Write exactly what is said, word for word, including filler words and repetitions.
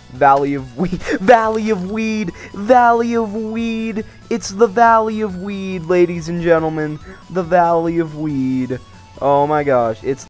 Valley of Weed. Valley of Weed. Valley of Weed. It's the Valley of Weed, ladies and gentlemen. The Valley of Weed. Oh my gosh. It's